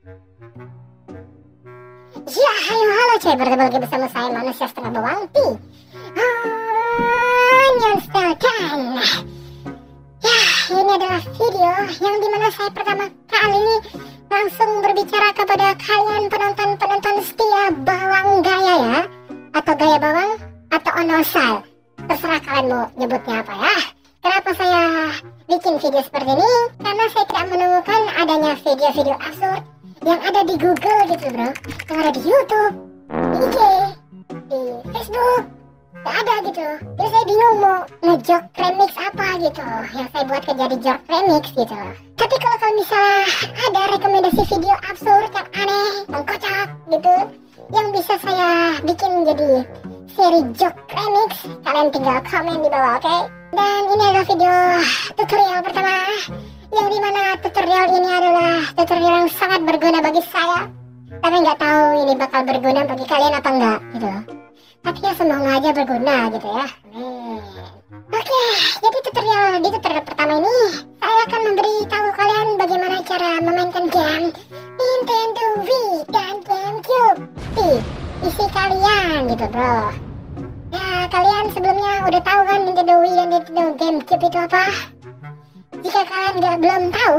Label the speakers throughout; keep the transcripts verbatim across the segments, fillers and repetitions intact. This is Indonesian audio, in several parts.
Speaker 1: Ya, ayo halo coy, bertemu lagi bersama saya manusia setengah bawang T. Nyonstelkan. Ya, ini adalah video yang dimana saya pertama kali langsung berbicara kepada kalian penonton-penonton setia bawang gaya ya, atau gaya bawang, atau onosal. Terserah kalian mau nyebutnya apa ya. Kenapa saya bikin video seperti ini? Karena saya tidak menemukan adanya video-video absurd yang ada di Google gitu bro, yang ada di YouTube, di I G, di Facebook, gak ada gitu. Jadi saya bingung mau ngejok remix apa gitu yang saya buat jadi jok remix gitu. Tapi kalau kalian misalnya ada rekomendasi video absurd yang aneh, yang kocak gitu, yang bisa saya bikin jadi seri jok remix, kalian tinggal komen di bawah, oke? Okay? Dan ini adalah video tutorial pertama, yang dimana tutorial ini adalah tutorial yang sangat berguna bagi saya, tapi nggak tahu ini bakal berguna bagi kalian apa enggak gitu. Tapi ya semoga aja berguna gitu ya. Amin. Oke, jadi tutorial di tutorial pertama ini saya akan memberitahu kalian bagaimana cara memainkan game Nintendo Wii dan GameCube di P C kalian gitu bro. Ya kalian sebelumnya udah tahu kan Nintendo Wii dan Nintendo GameCube itu apa? Jika kalian nggak belum tahu,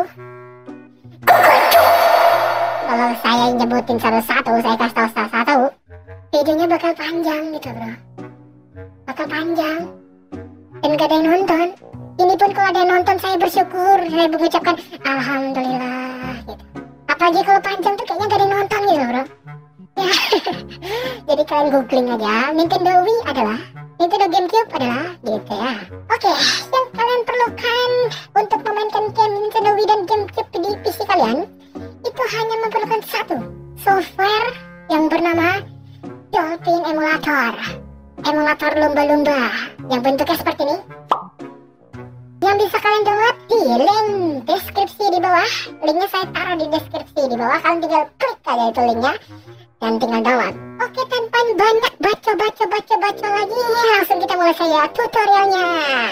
Speaker 1: kalau saya nyebutin satu-satu, saya kasih tahu satu-satu, videonya bakal panjang gitu bro, bakal panjang dan gak ada yang nonton. Ini pun kalau ada yang nonton saya bersyukur, saya mengucapkan alhamdulillah gitu. Apalagi kalau panjang tuh kayaknya gak ada yang nonton gitu bro ya. Jadi kalian googling aja Nintendo Wii adalah, Nintendo GameCube adalah gitu ya. Oke, yang kalian perlukan untuk memainkan game Nintendo Wii dan GameCube di P C kalian itu hanya memerlukan satu software yang bernama Dolphin Emulator, emulator lumba-lumba yang bentuknya seperti ini, yang bisa kalian download di link deskripsi di bawah. Linknya saya taruh di deskripsi di bawah, kalian tinggal klik aja itu linknya dan tinggal download. Oke, tanpa banyak baca-baca-baca-baca lagi, langsung kita mulai saya tutorialnya.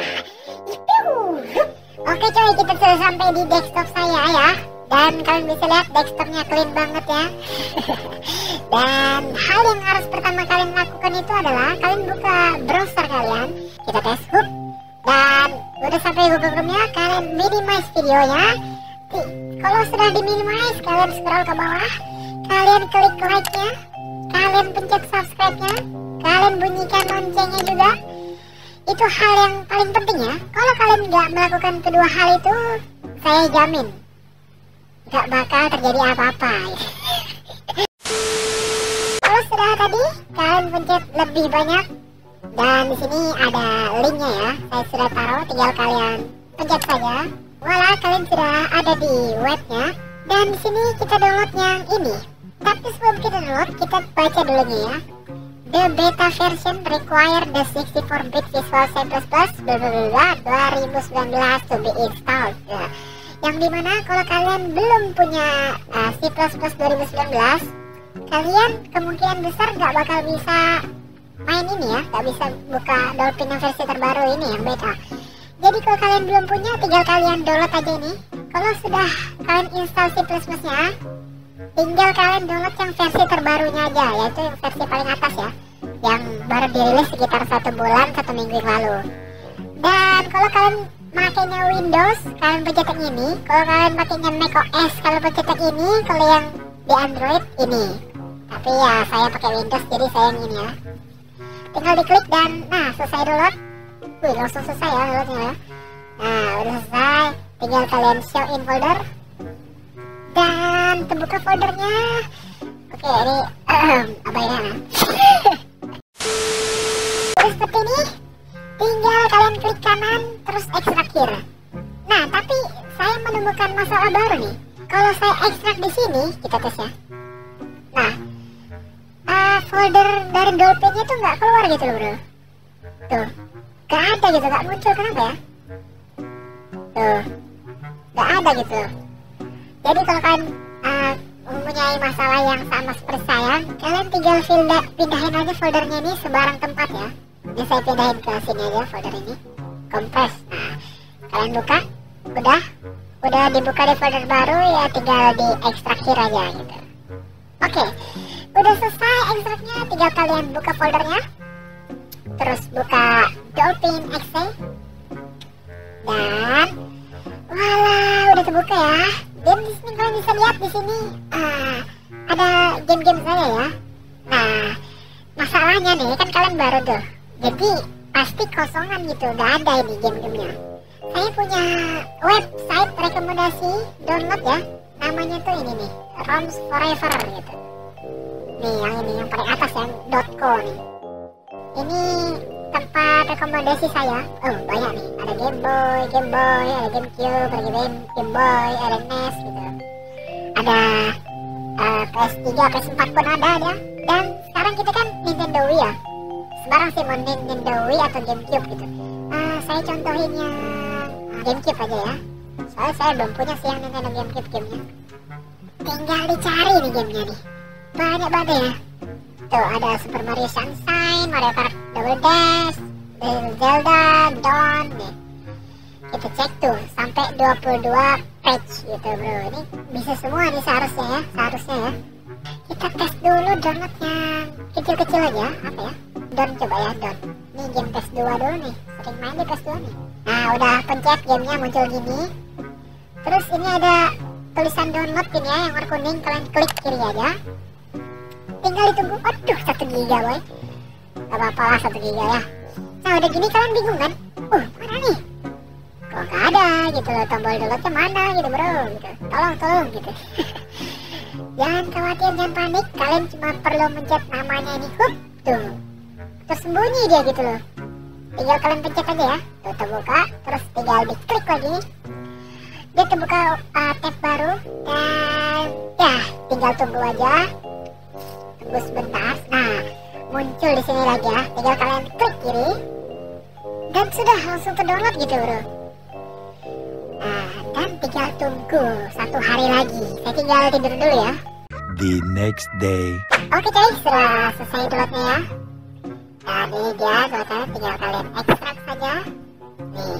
Speaker 1: Oke coy, kita sudah sampai di desktop saya ya. Dan kalian bisa lihat desktopnya clean banget ya. Dan hal yang harus pertama kalian lakukan itu adalah kalian buka browser kalian, kita tes hub, dan udah sampai Google Chrome-nya, kalian minimize videonya. Kalau sudah di minimize, kalian scroll ke bawah, kalian klik like-nya, kalian pencet subscribe-nya, kalian bunyikan loncengnya juga. Itu hal yang paling penting ya. Kalau kalian nggak melakukan kedua hal itu, saya jamin nggak bakal terjadi apa-apa. Kalau sudah tadi, kalian pencet lebih banyak, dan di sini ada linknya ya. Saya sudah taruh, tinggal kalian pencet saja. Voila, kalian sudah ada di webnya. Dan di sini kita download yang ini. Tapi sebelum kita download, kita baca dulunya ya. The beta version require the sixty-four bit Visual C plus plus bla bla bla dua ribu sembilan belas to be installed. Nah, yang dimana kalau kalian belum punya uh, C plus plus dua ribu sembilan belas, kalian kemungkinan besar nggak bakal bisa main ini ya, nggak bisa buka Dolphin yang versi terbaru ini yang beta. Jadi kalau kalian belum punya, tinggal kalian download aja ini. Kalau sudah kalian install C plus plus-nya, tinggal kalian download yang versi terbarunya aja, yaitu yang versi paling atas ya, yang baru dirilis sekitar satu bulan, satu minggu yang lalu. Dan kalau kalian makainya Windows, kalian pencet yang ini. Kalau kalian pakainya macOS, kalian pencet yang ini. Kalau yang di Android ini. Tapi ya saya pakai Windows, jadi saya yang ini ya. Tinggal diklik dan nah selesai download. Wih, langsung selesai ya downloadnya ya. Nah udah selesai, tinggal kalian show in folder dan terbuka foldernya. Oke, ini uh, apa ya? Udah seperti ini, tinggal kalian klik kanan terus ekstrak here. Nah, tapi saya menemukan masalah baru nih. Kalau saya ekstrak di sini, kita tes ya. Nah, uh, folder dari Dolphin-nya tuh nggak keluar gitu loh bro. Tuh, nggak ada gitu, nggak muncul, kenapa ya? Tuh, nggak ada gitu. Jadi kalau kalian uh, mempunyai masalah yang sama seperti saya, kalian tinggal pindah, pindahin aja foldernya ini sebarang tempat ya. Ini saya pindahin ke sini aja folder ini, compress. Nah, kalian buka, udah, udah dibuka di folder baru ya, tinggal diekstraktir aja gitu. Oke, udah selesai ekstraknya, tinggal kalian buka foldernya, terus buka Dolphin Exe, dan walah, udah terbuka ya. Dan di sini kalian bisa lihat di sini uh, ada game-game saya ya. Nah, masalahnya nih kan kalian baru tuh, jadi pasti kosongan gitu, nggak ada ini game-gamenya. Saya punya website rekomendasi download ya, namanya tuh ini nih, ROMs Forever gitu. Nih yang ini yang paling atas yang .co nih. Ini tempat rekomendasi saya. Oh banyak nih, ada Game Boy, Game Boy, ada GameCube, ada Game, Game Boy, ada N E S gitu. Ada uh, P S tiga, P S empat pun ada ya. Dan sekarang kita kan Nintendo Wii ya. Sekarang sih mau Nintendo Wii atau GameCube gitu. Uh, saya contohin yang GameCube aja ya. Soalnya saya belum punya sih yang Nintendo GameCube gamenya. Tinggal dicari nih gamenya nih. Banyak banget ya. Tuh ada Super Mario Sunshine, Mario Kart Double Dash, Zelda, Dawn nih. Kita cek tuh sampai dua puluh dua page gitu bro. Ini bisa semua nih seharusnya ya, seharusnya ya. Kita tes dulu download yang kecil-kecil aja. Apa ya? Dawn coba ya, Dawn. Ini game P S dua dulu nih. Sering main di P S dua nih. Nah udah pencet gamenya muncul gini. Terus ini ada tulisan download ini ya yang warna kuning, kalian klik kiri aja. Tinggal ditunggu. Aduh satu giga boy. Gak apa-apa lah satu giga ya. Nah udah gini kalian bingung kan? Uh mana nih? Kok gak ada gitu loh, tombol downloadnya mana gitu bro gitu. Tolong tolong gitu. Jangan khawatir, jangan panik. Kalian cuma perlu mencet namanya ini. Hup tuh. Tersembunyi dia gitu loh. Tinggal kalian pencet aja ya. Tuh terbuka. Terus tinggal diklik lagi. Dia terbuka uh, tab baru. Dan ya tinggal tunggu aja. Tunggu sebentar. Nah muncul di sini lagi ya. Tinggal kalian klik kiri. Dan sudah langsung terdownload gitu bro. Nah dan tinggal tunggu satu hari lagi. Saya tinggal tidur dulu ya.
Speaker 2: The next day.
Speaker 1: Oke coy, sudah selesai downloadnya ya. Nah ini dia teman-teman, tinggal kalian ekstrak saja. Nih.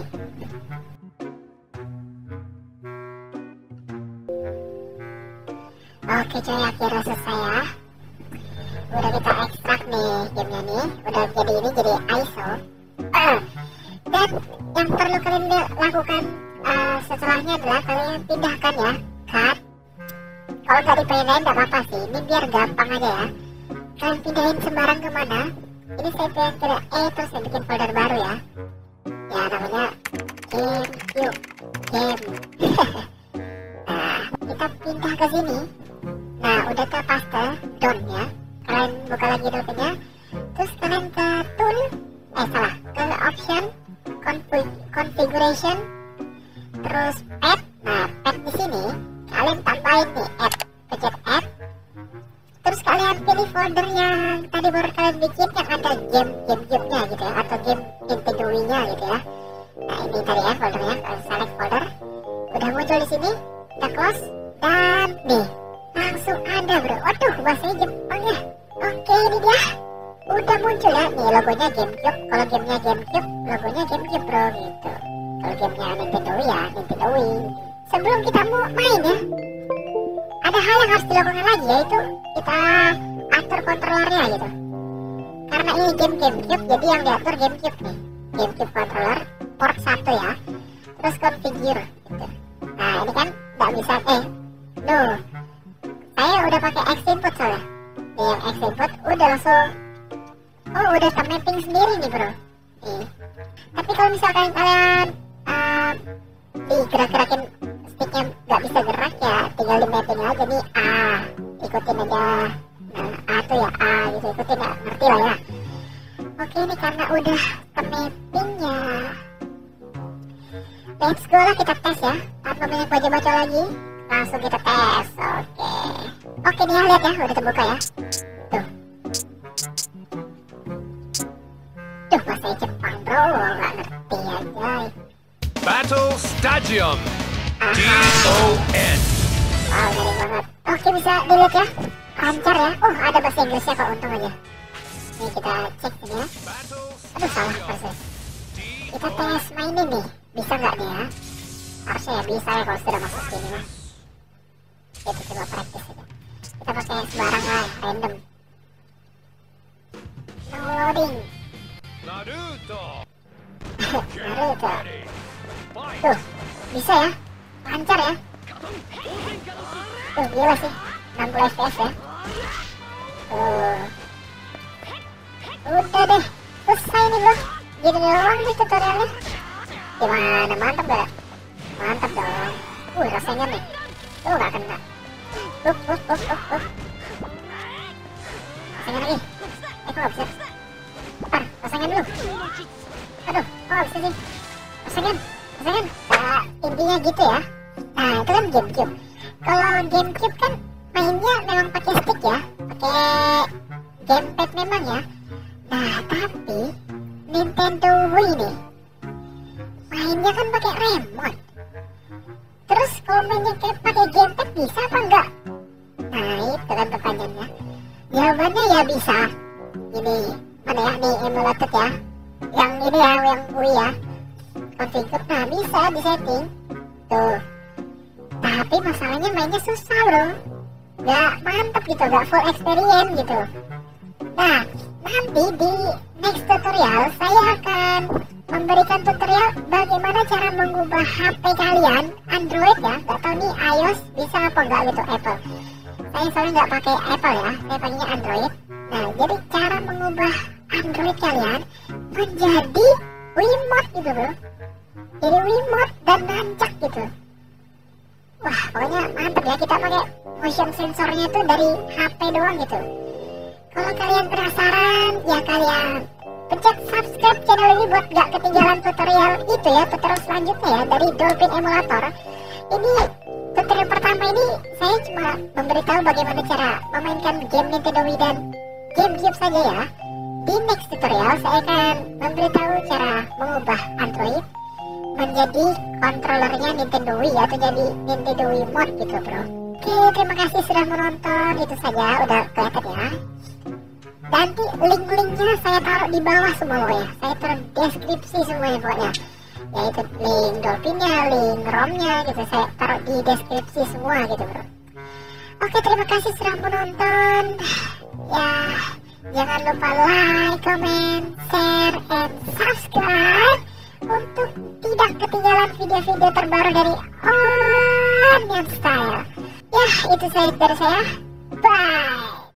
Speaker 1: Oke coy, akhirnya selesai ya. Udah kita ekstrak nih gamenya nih. Udah jadi ini jadi I S O. uh, Dan yang perlu kalian lakukan uh, setelahnya adalah kalian pindahkan ya card. Kalau nggak dipindahin nggak apa-apa sih, ini biar gampang aja ya. Kalian pindahin sembarang kemana. Ini saya pengen ke E, terus saya bikin folder baru ya. Ya namanya GameCube Game. Nah kita pindah ke sini. Nah udah ke paste down ya. Kalian buka lagi downnya. Terus kalian ke tool. Eh salah, ke option config configuration. Terus add. Nah add di sini kalian tambahin nih add. Pencet add. Terus kalian pilih folder yang tadi baru kalian bikin yang ada game GameCube-nya gitu ya, atau game Nintendo Wii-nya gitu ya. Nah ini tadi ya foldernya, kalian select folder. Udah muncul di sini, kita close dan nih langsung ada bro. Waduh bahasanya Jepang ya. Oke ini dia, udah muncul ya. Nih logonya GameCube. Kalau gamenya GameCube, logonya GameCube bro gitu. Kalau gamenya Nintendo Wii ya Nintendo Wii. Sebelum kita mau main ya, ada hal yang harus dilakukan lagi, yaitu kita atur controllernya gitu. Karena ini game GameCube, jadi yang diatur GameCube nih, GameCube controller port satu ya. Terus configure gitu. Nah ini kan nggak bisa eh no, saya udah pakai X input soalnya. Nih yang X input udah langsung, oh udah ke mapping sendiri nih bro. Nih. Tapi kalau misalkan kalian uh, digerak-gerakin sticknya nggak bisa gerak ya, tinggal di mapping aja nih A, ikutin aja. Nah A tuh ya A gitu, ikutin ya, ngerti lah ya. Oke ini karena udah ke mappingnya, let's go lah kita tes ya, tanpa banyak baca-baca lagi, langsung kita tes. Oke oke nih ya, lihat ya udah terbuka ya. Tuh tuh bahasa Jepang bro, nggak ngerti aja.
Speaker 2: Battle Stadium. D O N.
Speaker 1: Wow, garing banget. Oke, bisa dilihat ya. Lancar ya. Oh, ada bahasa Inggrisnya kok, untung aja. Nih kita cek ini ya. Aduh, salah persis. Kita tes mainin nih. Bisa nggak nih ya? Harusnya ya bisa ya kalau sudah masuk sini mah. Itu coba praktis aja. Kita pakai sembarang lah, random. No loading.
Speaker 2: Naruto.
Speaker 1: Naruto. Tuh, bisa ya, lancar ya. Tuh, gila sih, enam puluh F P S ya. Tuh. Udah deh, selesai nih bro. Gini doang nih tutorialnya. Gimana, mantap gak? Mantap dong. Uh, rasanya nih. Tuh, gak kena. Uh, uh, uh, uh, uh. Rasanya lagi. Eh, kok gak bisa? Bentar, rasanya dulu. Aduh, kok gak bisa sih? Rasanya, rasanya. Nah, intinya gitu ya. Nah, itu kan GameCube. Kalau GameCube kan mainnya memang pakai stick ya. Pakai gamepad memang ya. Nah, tapi Nintendo Wii nih mainnya kan pakai remote. Terus kalau mainnya kayak pakai gamepad bisa apa enggak? Nah, itu kan pertanyaannya. Jawabannya ya bisa. Ini mana ya? Nih emulated ya. Yang ini ya, yang Wii ya. Configure, nah bisa di setting. Tuh. Tapi masalahnya mainnya susah bro. Gak mantap gitu, gak full experience gitu. Nah, nanti di next tutorial saya akan memberikan tutorial bagaimana cara mengubah H P kalian Android ya. Gak tau nih iOS bisa apa enggak gitu Apple. Saya soalnya nggak pakai Apple ya, saya pakainya Android. Nah, jadi cara mengubah Android kalian menjadi Wiimote gitu bro. Jadi Wiimote dan nancak gitu. Wah, pokoknya mantap ya, kita pakai motion sensornya itu dari H P doang gitu. Kalau kalian penasaran, ya kalian pencet subscribe channel ini buat gak ketinggalan tutorial itu ya, tutorial selanjutnya ya dari Dolphin Emulator. Ini tutorial pertama ini saya cuma memberitahu bagaimana cara memainkan game Nintendo Wii dan GameCube saja ya. Di next tutorial saya akan memberitahu cara mengubah Android menjadi kontrolernya Nintendo Wii atau jadi Nintendo Wii Mode gitu bro. Oke, terima kasih sudah menonton, itu saja, udah kelihatan ya. Nanti link-linknya saya taruh di bawah semua ya, saya taruh deskripsi semuanya pokoknya. Yaitu link Dolphinnya, link ROM-nya gitu, saya taruh di deskripsi semua gitu bro. Oke, terima kasih sudah menonton. Ya, jangan lupa like, comment, share, and subscribe untuk tidak ketinggalan video-video terbaru dari Onion Style. Ya, itu saja dari saya. Bye.